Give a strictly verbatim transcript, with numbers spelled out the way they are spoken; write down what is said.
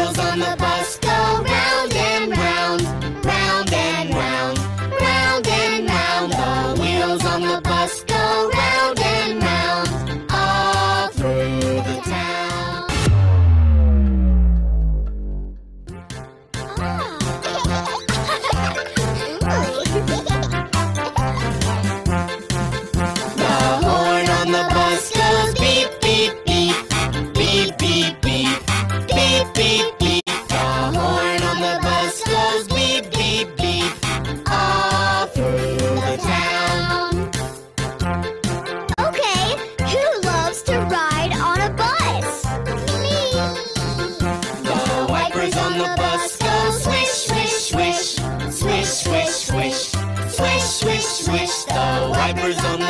wheels on the bus go round and round, round and round, round and round. The wheels on the bus go round and round, all through the town. The horn on the bus goes beep, beep, beep, beep, beep, beep, beep, beep, beep. The horn on the bus goes beep, beep, beep, all through the town. Okay, who loves to ride on a bus? Me. The wipers on the bus go swish, swish, swish, swish, swish, swish, swish, swish, swish. The wipers on the